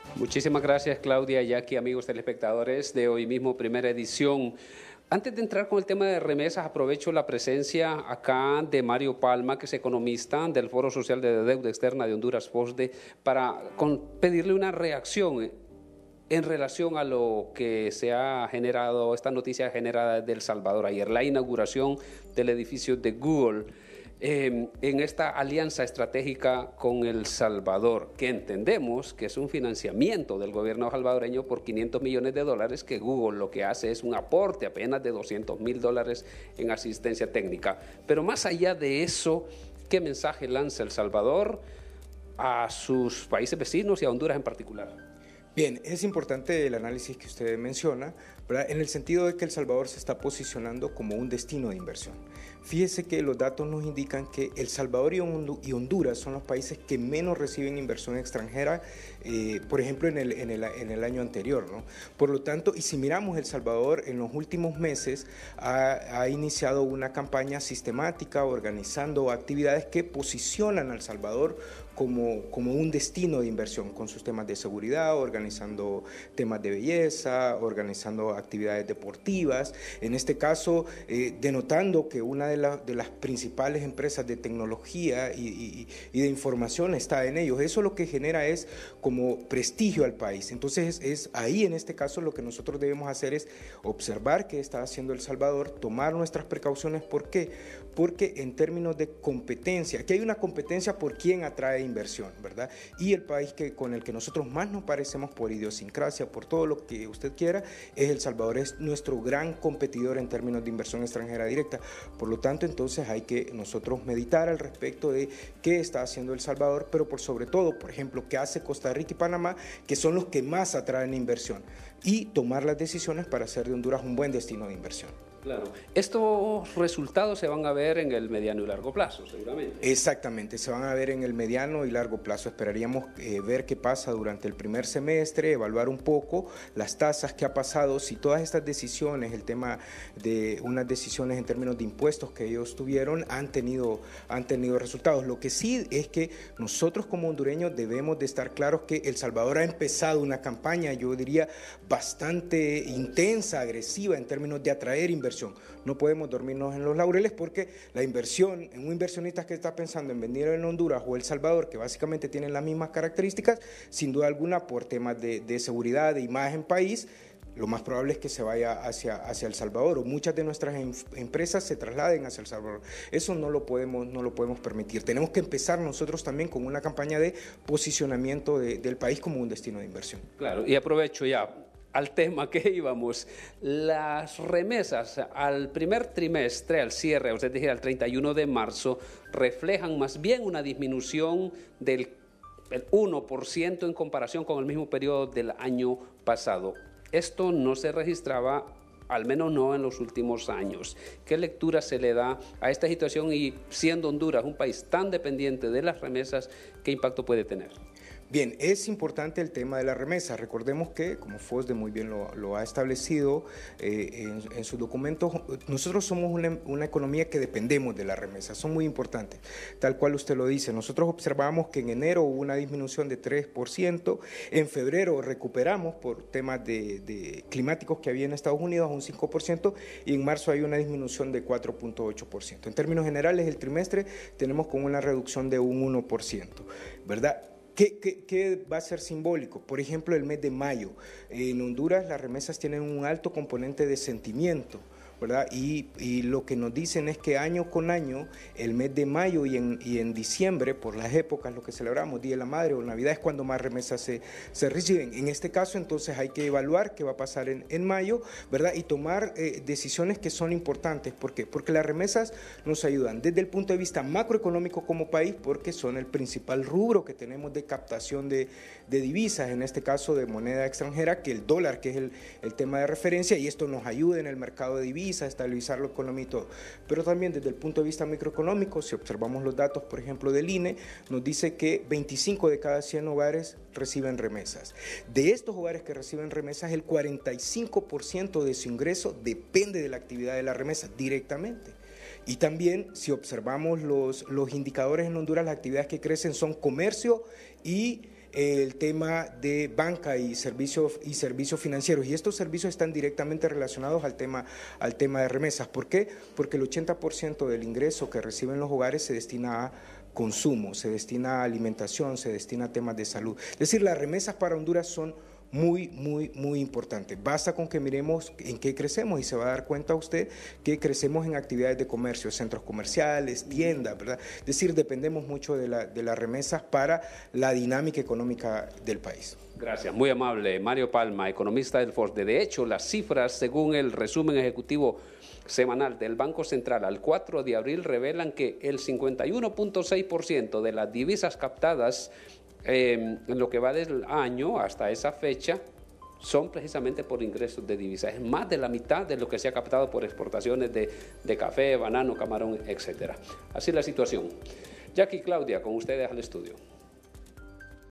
Muchísimas gracias, Claudia, Jackie, amigos telespectadores de hoy mismo, primera edición. Antes de entrar con el tema de remesas, aprovecho la presencia acá de Mario Palma, que es economista del Foro Social de Deuda Externa de Honduras, FOSDE, para pedirle una reacción en relación a lo que se ha generado, esta noticia generada desde El Salvador ayer, la inauguración del edificio de Google. En esta alianza estratégica con El Salvador, que entendemos que es un financiamiento del gobierno salvadoreño por $500 millones, que Google lo que hace es un aporte apenas de $200.000 en asistencia técnica. Pero más allá de eso, ¿qué mensaje lanza El Salvador a sus países vecinos y a Honduras en particular? Bien, es importante el análisis que usted menciona, ¿verdad? En el sentido de que El Salvador se está posicionando como un destino de inversión. Fíjese que los datos nos indican que El Salvador y Honduras son los países que menos reciben inversión extranjera, por ejemplo, en el año anterior, ¿no? Por lo tanto, y si miramos El Salvador, en los últimos meses ha iniciado una campaña sistemática organizando actividades que posicionan a El Salvador como un destino de inversión, con sus temas de seguridad, organizando temas de belleza, organizando actividades deportivas, en este caso denotando que una de las principales empresas de tecnología y de información está en ellos. Eso lo que genera es como prestigio al país. Entonces es ahí en este caso lo que nosotros debemos hacer es observar qué está haciendo El Salvador, tomar nuestras precauciones. ¿Por qué? Porque en términos de competencia, aquí hay una competencia por quién atrae inversión, ¿verdad? Y el país con el que nosotros más nos parecemos por idiosincrasia, por todo lo que usted quiera, es El Salvador, es nuestro gran competidor en términos de inversión extranjera directa. Por lo tanto, entonces hay que nosotros meditar al respecto de qué está haciendo El Salvador, pero por sobre todo, por ejemplo, qué hace Costa Rica y Panamá, que son los que más atraen inversión, y tomar las decisiones para hacer de Honduras un buen destino de inversión. Claro. Estos resultados se van a ver en el mediano y largo plazo, seguramente. Exactamente, se van a ver en el mediano y largo plazo. Esperaríamos ver qué pasa durante el primer semestre, evaluar un poco las tasas, qué ha pasado, si todas estas decisiones, el tema de unas decisiones en términos de impuestos que ellos tuvieron, han tenido resultados. Lo que sí es que nosotros como hondureños debemos de estar claros que El Salvador ha empezado una campaña, yo diría, bastante intensa, agresiva en términos de atraer inversión. No podemos dormirnos en los laureles porque la inversión en un inversionista que está pensando en venir en Honduras o El Salvador, que básicamente tienen las mismas características, sin duda alguna por temas de seguridad, de imagen país, lo más probable es que se vaya hacia El Salvador o muchas de nuestras empresas se trasladen hacia El Salvador. Eso no lo podemos permitir. Tenemos que empezar nosotros también con una campaña de posicionamiento del país como un destino de inversión. Claro, y aprovecho ya al tema que íbamos, las remesas al primer trimestre, al cierre, es decir, al 31 de marzo, reflejan más bien una disminución del 1% en comparación con el mismo periodo del año pasado. Esto no se registraba, al menos no en los últimos años. ¿Qué lectura se le da a esta situación y siendo Honduras un país tan dependiente de las remesas, qué impacto puede tener? Bien, es importante el tema de la remesa. Recordemos que, como FOSDE muy bien lo ha establecido en sus documentos, nosotros somos una economía que dependemos de la remesa, son muy importantes, tal cual usted lo dice. Nosotros observamos que en enero hubo una disminución de 3%, en febrero recuperamos por temas de climáticos que había en Estados Unidos un 5% y en marzo hay una disminución de 4.8%. En términos generales, el trimestre tenemos con una reducción de un 1%, ¿verdad? ¿Qué va a ser simbólico? Por ejemplo, el mes de mayo. En Honduras las remesas tienen un alto componente de sentimiento, ¿verdad? Y lo que nos dicen es que año con año, el mes de mayo y en diciembre, por las épocas, lo que celebramos, Día de la Madre o Navidad, es cuando más remesas se reciben. En este caso, entonces, hay que evaluar qué va a pasar en mayo, ¿verdad? Y tomar decisiones que son importantes. ¿Por qué? Porque las remesas nos ayudan desde el punto de vista macroeconómico como país, porque son el principal rubro que tenemos de captación de divisas, en este caso de moneda extranjera, que el dólar, que es el tema de referencia, y esto nos ayuda en el mercado de divisas, estabilizar la economía y todo. Pero también desde el punto de vista microeconómico, si observamos los datos, por ejemplo, del INE, nos dice que 25 de cada 100 hogares reciben remesas. De estos hogares que reciben remesas, el 45% de su ingreso depende de la actividad de la remesa directamente. Y también, si observamos los indicadores en Honduras, las actividades que crecen son comercio y el tema de banca y servicios financieros. Y estos servicios están directamente relacionados al tema de remesas. ¿Por qué? Porque el 80% del ingreso que reciben los hogares se destina a consumo, se destina a alimentación, se destina a temas de salud. Es decir, las remesas para Honduras son muy importante. Basta con que miremos en qué crecemos y se va a dar cuenta usted que crecemos en actividades de comercio, centros comerciales, tiendas, ¿verdad? Es decir, dependemos mucho de las remesas para la dinámica económica del país. Gracias, muy amable. Mario Palma, economista del FOSDE. De hecho, las cifras, según el resumen ejecutivo semanal del Banco Central al 4 de abril, revelan que el 51.6% de las divisas captadas en lo que va del año hasta esa fecha son precisamente por ingresos de divisas. Es más de la mitad de lo que se ha captado por exportaciones de café, banano, camarón, etc. Así es la situación. Jackie y Claudia, con ustedes al estudio.